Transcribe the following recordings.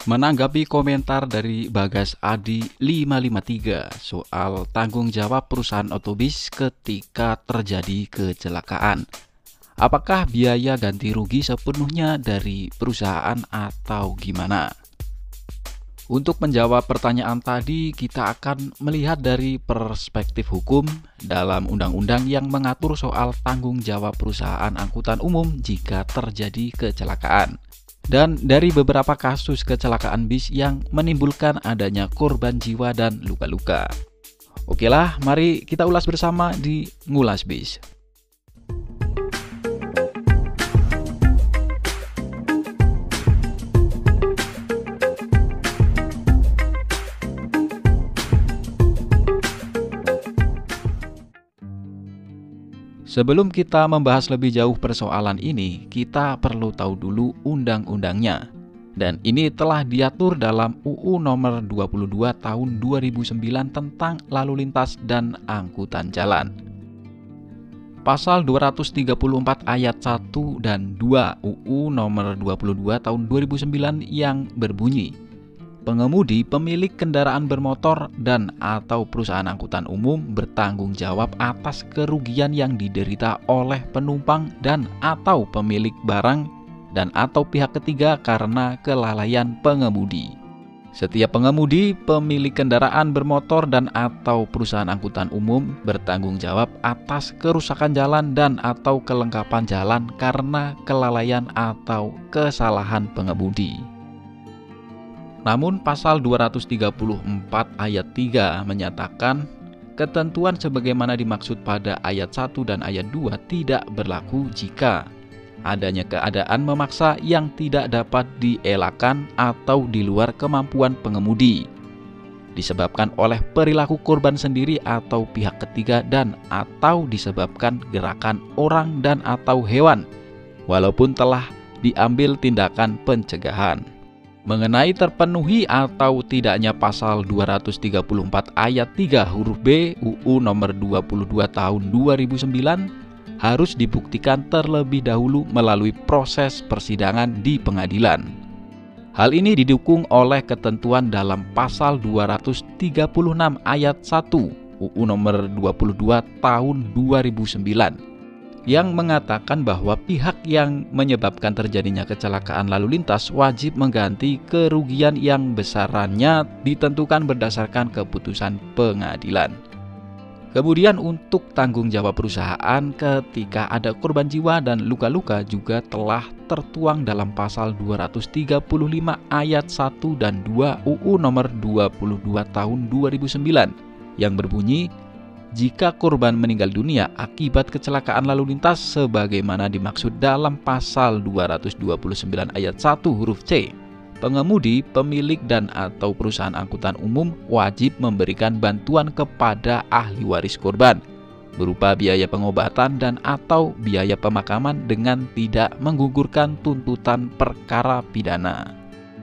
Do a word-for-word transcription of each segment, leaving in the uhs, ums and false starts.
Menanggapi komentar dari Bagas Adi lima lima tiga soal tanggung jawab perusahaan otobis ketika terjadi kecelakaan. Apakah biaya ganti rugi sepenuhnya dari perusahaan atau gimana? Untuk menjawab pertanyaan tadi, kita akan melihat dari perspektif hukum dalam undang-undang yang mengatur soal tanggung jawab perusahaan angkutan umum jika terjadi kecelakaan. Dan dari beberapa kasus kecelakaan bis yang menimbulkan adanya korban jiwa dan luka-luka. Oke lah, mari kita ulas bersama di Ngulas Bis. Sebelum kita membahas lebih jauh persoalan ini, kita perlu tahu dulu undang-undangnya. Dan ini telah diatur dalam U U nomor dua puluh dua tahun dua ribu sembilan tentang lalu lintas dan angkutan jalan. Pasal dua ratus tiga puluh empat ayat satu dan dua U U nomor dua puluh dua tahun dua ribu sembilan yang berbunyi, pengemudi pemilik kendaraan bermotor dan atau perusahaan angkutan umum bertanggung jawab atas kerugian yang diderita oleh penumpang dan atau pemilik barang dan atau pihak ketiga karena kelalaian pengemudi. Setiap pengemudi, pemilik kendaraan bermotor dan atau perusahaan angkutan umum bertanggung jawab atas kerusakan jalan dan atau kelengkapan jalan karena kelalaian atau kesalahan pengemudi. Namun pasal dua ratus tiga puluh empat ayat tiga menyatakan ketentuan sebagaimana dimaksud pada ayat satu dan ayat dua tidak berlaku jika adanya keadaan memaksa yang tidak dapat dielakkan atau di luar kemampuan pengemudi, disebabkan oleh perilaku korban sendiri atau pihak ketiga dan atau disebabkan gerakan orang dan atau hewan, walaupun telah diambil tindakan pencegahan. Mengenai terpenuhi atau tidaknya pasal dua ratus tiga puluh empat ayat tiga huruf B U U nomor dua puluh dua tahun dua ribu sembilan harus dibuktikan terlebih dahulu melalui proses persidangan di pengadilan. Hal ini didukung oleh ketentuan dalam pasal dua ratus tiga puluh enam ayat satu U U nomor dua puluh dua tahun dua ribu sembilan yang mengatakan bahwa pihak yang menyebabkan terjadinya kecelakaan lalu lintas wajib mengganti kerugian yang besarannya ditentukan berdasarkan keputusan pengadilan. Kemudian untuk tanggung jawab perusahaan ketika ada korban jiwa dan luka-luka juga telah tertuang dalam pasal dua ratus tiga puluh lima ayat satu dan dua U U nomor dua puluh dua tahun dua ribu sembilan yang berbunyi, jika korban meninggal dunia akibat kecelakaan lalu lintas sebagaimana dimaksud dalam pasal dua ratus dua puluh sembilan ayat satu huruf C, pengemudi, pemilik dan atau perusahaan angkutan umum wajib memberikan bantuan kepada ahli waris korban berupa biaya pengobatan dan atau biaya pemakaman dengan tidak menggugurkan tuntutan perkara pidana.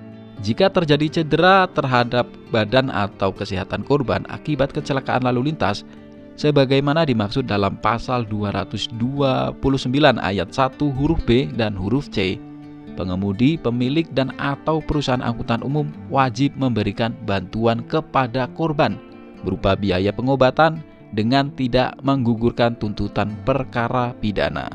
Jika terjadi cedera terhadap badan atau kesehatan korban akibat kecelakaan lalu lintas sebagaimana dimaksud dalam pasal dua ratus dua puluh sembilan ayat satu huruf B dan huruf C, pengemudi, pemilik dan atau perusahaan angkutan umum wajib memberikan bantuan kepada korban berupa biaya pengobatan dengan tidak menggugurkan tuntutan perkara pidana.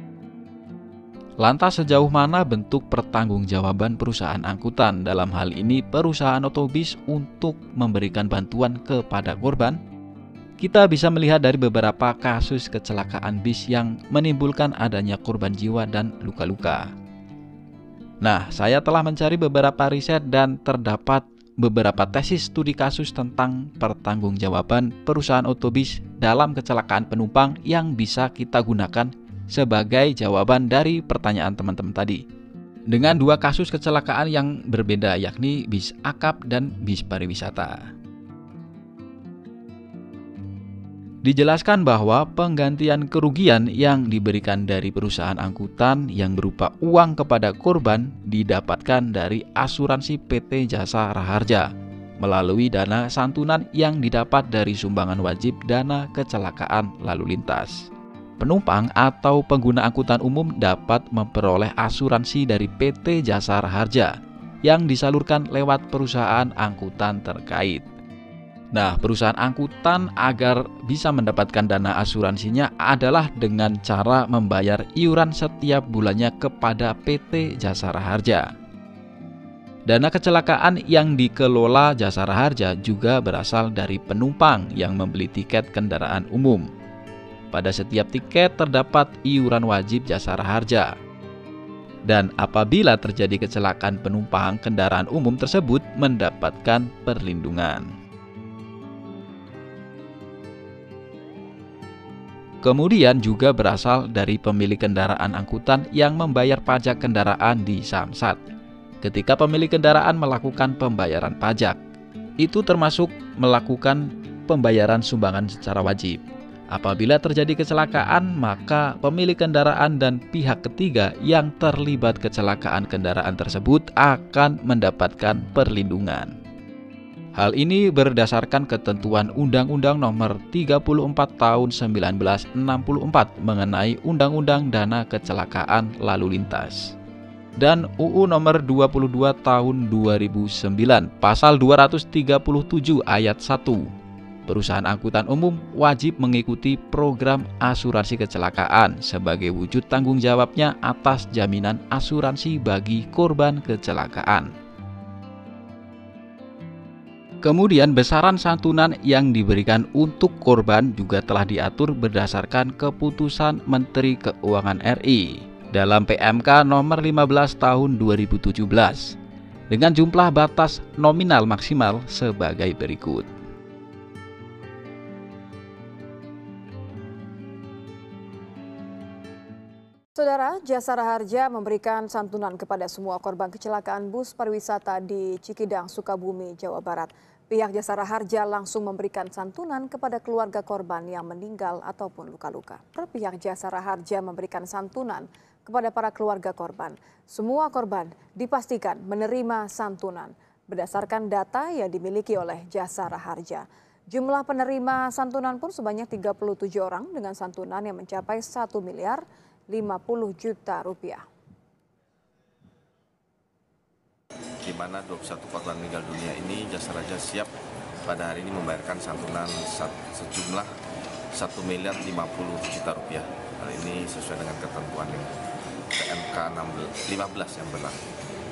Lantas sejauh mana bentuk pertanggungjawaban perusahaan angkutan, dalam hal ini perusahaan otobis, untuk memberikan bantuan kepada korban? Kita bisa melihat dari beberapa kasus kecelakaan bis yang menimbulkan adanya korban jiwa dan luka-luka. Nah, saya telah mencari beberapa riset dan terdapat beberapa tesis studi kasus tentang pertanggungjawaban perusahaan otobis dalam kecelakaan penumpang yang bisa kita gunakan sebagai jawaban dari pertanyaan teman-teman tadi. Dengan dua kasus kecelakaan yang berbeda, yakni bis akap dan bis pariwisata. Dijelaskan bahwa penggantian kerugian yang diberikan dari perusahaan angkutan yang berupa uang kepada korban didapatkan dari asuransi P T Jasa Raharja melalui dana santunan yang didapat dari sumbangan wajib dana kecelakaan lalu lintas. Penumpang atau pengguna angkutan umum dapat memperoleh asuransi dari P T Jasa Raharja yang disalurkan lewat perusahaan angkutan terkait. Nah, perusahaan angkutan agar bisa mendapatkan dana asuransinya adalah dengan cara membayar iuran setiap bulannya kepada P T Jasara Harja. Dana kecelakaan yang dikelola Jasara Harja juga berasal dari penumpang yang membeli tiket kendaraan umum. Pada setiap tiket terdapat iuran wajib Jasara Harja. Dan apabila terjadi kecelakaan penumpang, kendaraan umum tersebut mendapatkan perlindungan. Kemudian juga berasal dari pemilik kendaraan angkutan yang membayar pajak kendaraan di Samsat. Ketika pemilik kendaraan melakukan pembayaran pajak, itu termasuk melakukan pembayaran sumbangan secara wajib. Apabila terjadi kecelakaan, maka pemilik kendaraan dan pihak ketiga yang terlibat kecelakaan kendaraan tersebut akan mendapatkan perlindungan. Hal ini berdasarkan ketentuan Undang-Undang Nomor tiga puluh empat Tahun seribu sembilan ratus enam puluh empat mengenai Undang-Undang Dana Kecelakaan Lalu Lintas dan U U Nomor dua puluh dua Tahun dua ribu sembilan Pasal dua ratus tiga puluh tujuh Ayat satu. Perusahaan angkutan umum wajib mengikuti program asuransi kecelakaan sebagai wujud tanggung jawabnya atas jaminan asuransi bagi korban kecelakaan. Kemudian besaran santunan yang diberikan untuk korban juga telah diatur berdasarkan keputusan Menteri Keuangan R I dalam P M K nomor lima belas tahun dua ribu tujuh belas dengan jumlah batas nominal maksimal sebagai berikut. Saudara, Jasara Harja memberikan santunan kepada semua korban kecelakaan bus pariwisata di Cikidang, Sukabumi, Jawa Barat. Pihak Jasara Harja langsung memberikan santunan kepada keluarga korban yang meninggal ataupun luka-luka. Pihak Jasara Harja memberikan santunan kepada para keluarga korban. Semua korban dipastikan menerima santunan berdasarkan data yang dimiliki oleh Jasara Harja. Jumlah penerima santunan pun sebanyak tiga puluh tujuh orang dengan santunan yang mencapai satu miliar lima puluh juta rupiah. Di mana dua puluh satu korban meninggal dunia ini Jasara Harja siap pada hari ini membayarkan santunan sejumlah satu miliar lima puluh juta rupiah. Hal ini sesuai dengan ketentuan P M K lima belas yang berlaku.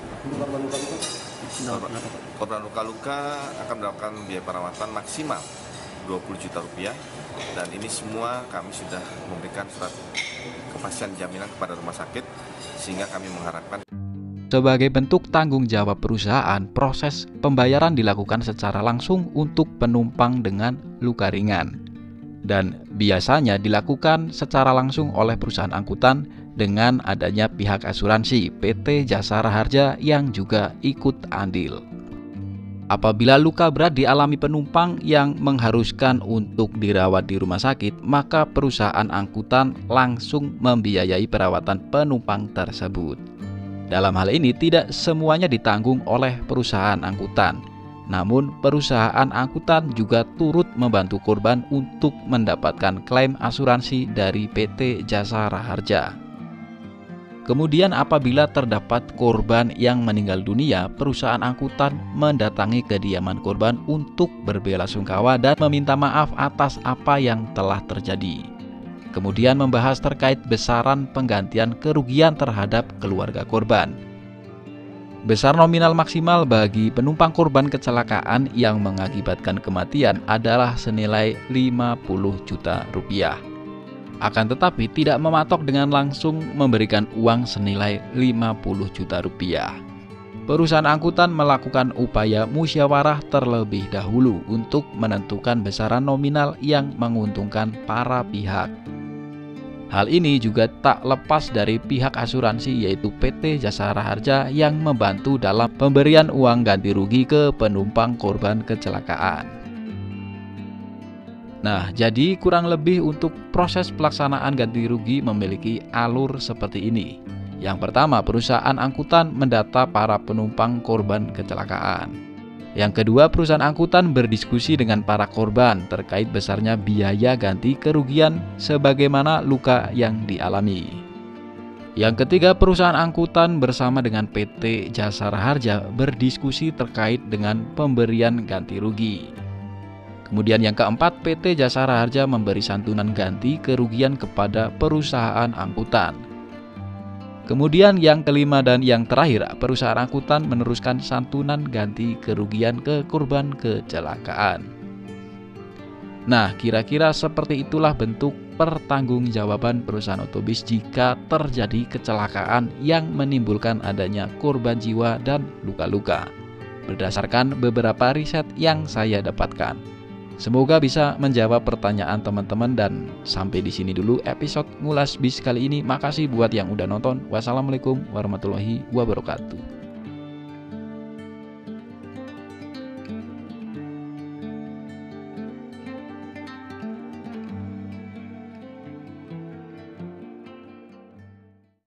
Korban luka-luka akan mendapatkan biaya perawatan maksimal dua puluh juta rupiah, dan ini semua kami sudah memberikan surat kepastian jaminan kepada rumah sakit sehingga kami mengharapkan. Sebagai bentuk tanggung jawab perusahaan, proses pembayaran dilakukan secara langsung untuk penumpang dengan luka ringan. Dan biasanya dilakukan secara langsung oleh perusahaan angkutan dengan adanya pihak asuransi P T Jasara Harja yang juga ikut andil. Apabila luka berat dialami penumpang yang mengharuskan untuk dirawat di rumah sakit, maka perusahaan angkutan langsung membiayai perawatan penumpang tersebut. Dalam hal ini tidak semuanya ditanggung oleh perusahaan angkutan, namun perusahaan angkutan juga turut membantu korban untuk mendapatkan klaim asuransi dari P T Jasara Harja. Kemudian apabila terdapat korban yang meninggal dunia, perusahaan angkutan mendatangi kediaman korban untuk berbelasungkawa dan meminta maaf atas apa yang telah terjadi. Kemudian membahas terkait besaran penggantian kerugian terhadap keluarga korban. Besar nominal maksimal bagi penumpang korban kecelakaan yang mengakibatkan kematian adalah senilai lima puluh juta rupiah. Akan tetapi tidak mematok dengan langsung memberikan uang senilai lima puluh juta rupiah. Perusahaan angkutan melakukan upaya musyawarah terlebih dahulu untuk menentukan besaran nominal yang menguntungkan para pihak. Hal ini juga tak lepas dari pihak asuransi yaitu P T Jasara Harja yang membantu dalam pemberian uang ganti rugi ke penumpang korban kecelakaan. Nah, jadi kurang lebih untuk proses pelaksanaan ganti rugi memiliki alur seperti ini. Yang pertama, perusahaan angkutan mendata para penumpang korban kecelakaan. Yang kedua, perusahaan angkutan berdiskusi dengan para korban terkait besarnya biaya ganti kerugian sebagaimana luka yang dialami. Yang ketiga, perusahaan angkutan bersama dengan P T Jasara Harja berdiskusi terkait dengan pemberian ganti rugi. Kemudian yang keempat, P T Jasara Harja memberi santunan ganti kerugian kepada perusahaan angkutan. Kemudian yang kelima dan yang terakhir, perusahaan angkutan meneruskan santunan ganti kerugian ke korban kecelakaan. Nah, kira-kira seperti itulah bentuk pertanggungjawaban perusahaan otobus jika terjadi kecelakaan yang menimbulkan adanya korban jiwa dan luka-luka, berdasarkan beberapa riset yang saya dapatkan. Semoga bisa menjawab pertanyaan teman-teman, dan sampai di sini dulu episode Ngulas Bis kali ini. Makasih buat yang udah nonton. Wassalamualaikum warahmatullahi wabarakatuh.